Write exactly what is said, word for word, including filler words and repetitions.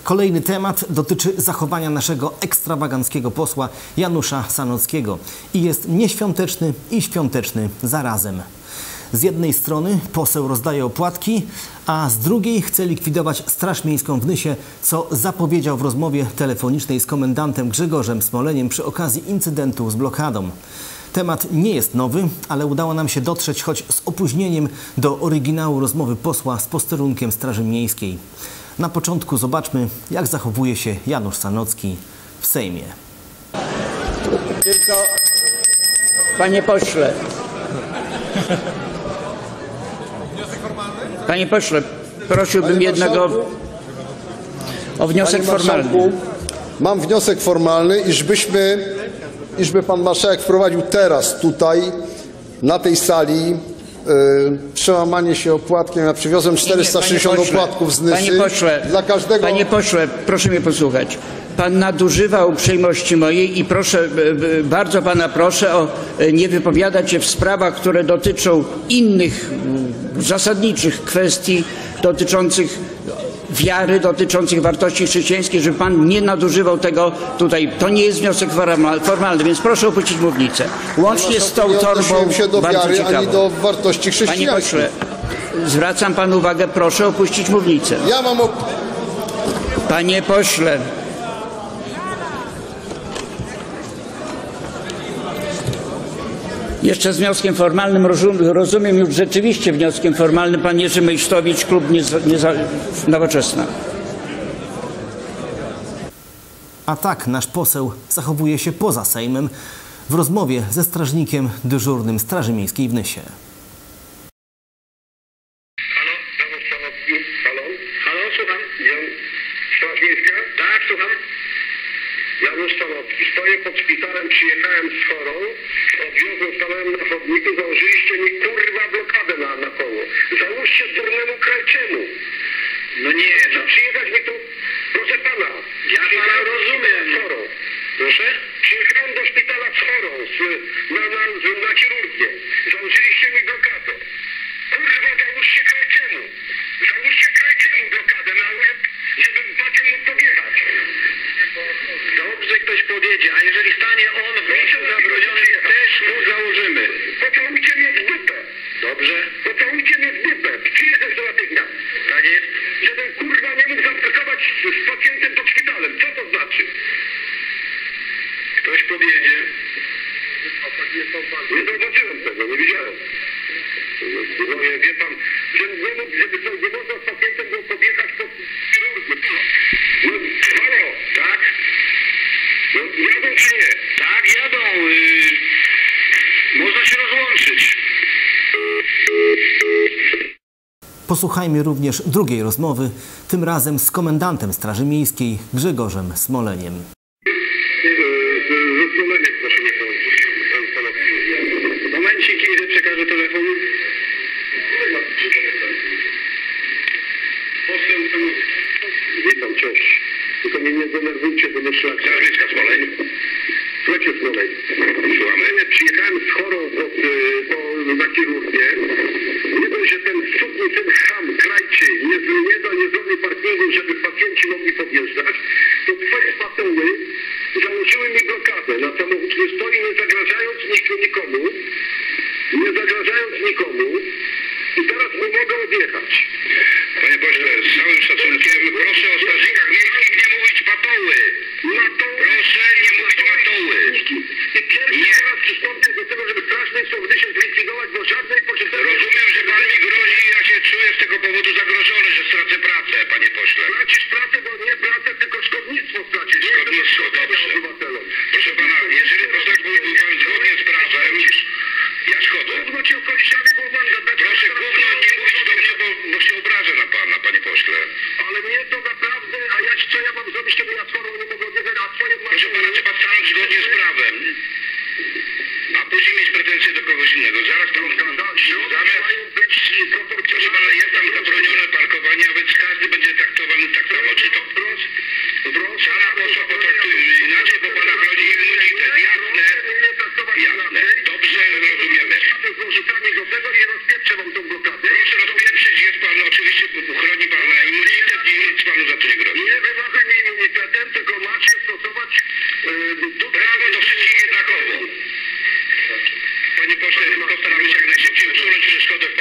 Kolejny temat dotyczy zachowania naszego ekstrawaganckiego posła Janusza Sanockiego i jest nieświąteczny i świąteczny zarazem. Z jednej strony poseł rozdaje opłatki, a z drugiej chce likwidować Straż Miejską w Nysie, co zapowiedział w rozmowie telefonicznej z komendantem Grzegorzem Smoleniem przy okazji incydentu z blokadą. Temat nie jest nowy, ale udało nam się dotrzeć, choć z opóźnieniem, do oryginału rozmowy posła z posterunkiem Straży Miejskiej. Na początku zobaczmy, jak zachowuje się Janusz Sanocki w Sejmie. Tylko, panie pośle, panie pośle, prosiłbym Panie jednego o wniosek Panie formalny. marszałku, mam wniosek formalny, iżbyśmy, iżby pan marszałek wprowadził teraz tutaj, na tej sali, yy, przełamanie się opłatkiem. Ja przywiozłem czterysta sześćdziesiąt Panie pośle, opłatków z Nysy. Panie pośle, dla każdego... panie pośle, proszę mnie posłuchać. Pan nadużywa uprzejmości mojej i proszę, bardzo pana proszę o nie wypowiadać się w sprawach, które dotyczą innych zasadniczych kwestii dotyczących wiary, dotyczących wartości chrześcijańskich, żeby pan nie nadużywał tego tutaj. To nie jest wniosek formalny, więc proszę opuścić mównicę. Łącznie z tą nie torbą się do bardzo wiary, ciekawą. ani do wartości chrześcijańskich. Panie pośle, zwracam panu uwagę, proszę opuścić mównicę. Ja mam op... Panie pośle. Jeszcze z wnioskiem formalnym, rozumiem już rzeczywiście wnioskiem formalnym, pan Jerzy Mejsztowicz, klub Nowoczesna. A tak nasz poseł zachowuje się poza Sejmem w rozmowie ze strażnikiem dyżurnym Straży Miejskiej w Nysie. Halo, Janusz Sanocki, halo? Halo, słucham. Jan... Straż Miejska? Tak, słucham. Janusz Sanocki, stoję pod szpitalem, przyjechałem z chorą, odwiozłem, stanąłem na chodniku, założyliście mi kurwa blokadę na, na koło. Załóżcie durnemu krajczemu. No nie, no przyjechać mi tu, proszę pana. Ja pana rozumiem. Z chorą. Proszę? Przyjechałem do szpitala z chorą, z, na, na, z, na chirurgię. Założyliście mi blokadę. Kurwa, załóżcie krajczemu. Załóżcie krajczemu blokadę na łeb, żebym pakiem mógł podjechać. Dobrze ktoś podjedzie, a jeżeli stanie on w miejscu zabronionym, też mu założymy. Pocałujcie mnie w dupę. Dobrze. Pocałujcie mnie w dupę. Przyjeżdżać do natychmiast. Tak jest. Żebym kurwa nie mógł zaparkować z pacjentem pod szpitalem. Co to znaczy? Ktoś podjedzie. Nie zobaczyłem tego, nie widziałem. No, wie pan, że nie mógł, żeby sobie nie można z pacjentem był podjechać pod chirurgię. No, halo, tak? No, jadą czy nie? Tak, jadą. Yy, można się rozłączyć. Posłuchajmy również drugiej rozmowy, tym razem z komendantem Straży Miejskiej Grzegorzem Smoleniem. Smolenek, proszę mnie pan Sanocki. Momencik, idę, przekażę telefon. Poseł Sanocki. Witam, cześć. Tylko mnie nie denerwujcie, bo nie szlak. Strażnicka Smoleń. Słuchajcie, Smoleń. Słuchamy. Przyjechałem z chorą pod, po, na chirurgię. Nie dość, że ten cudny, ten ham, krajczy, nie, nie, da, nie zrobił parkingu, żeby pacjenci mogli podjeżdżać, to twoje patuły założyły mi blokadę na samochód, który stoi, nie zagrażając nikomu, nie zagrażając nikomu i teraz nie mogę odjechać. Panie pośle, z całym szacunkiem, proszę o strażnikach miejskich nie mówić patoły. Matoły? Proszę nie mówić matoły. I pierwszy nie. Raz przystąpię do tego, żeby Straż Miejską w Nysie zlikwidować, bo żadnej poczytalnej... Rozumiem, że pan mi grozi i ja się czuję z tego powodu zagrożony, że stracę pracę, panie pośle. Stracisz pracę, bo nie pracę, tylko szkodnictwo stracisz. Szkodnictwo, dobrze. Proszę pana, jeżeli postępuje pan zgodnie z prawem, ja szkodzę. Gówno ci okoliczami, bo mandat... Proszę gówno nie mówić do mnie, bo, bo się obrażę na pana, panie pośle. Ale nie to naprawdę, a ja co ja mam zrobić, kiedy ja chorą nie mogę odjechać, a twoje... Proszę pana, trzeba stanąć zgodnie z prawem. A później mieć pretensje do kogoś innego. Zaraz pan... Zamiast... Proszę pana, jest tam zabronione parkowanie, a więc każdy będzie traktowany tak samo. Czy to... Pana posła potraktuje inaczej, bo pana chroni immunitet. Jasne. Jasne. Dobrze rozumiemy. Proszę rozpieprzyć, jest pan oczywiście, chroni pana immunitet i nic panu za to nie grozi. Nie wymaga Prawo do wszystkich jednakowo. Panie pośle, postaramy się jak najszybciej usunąć szkodę w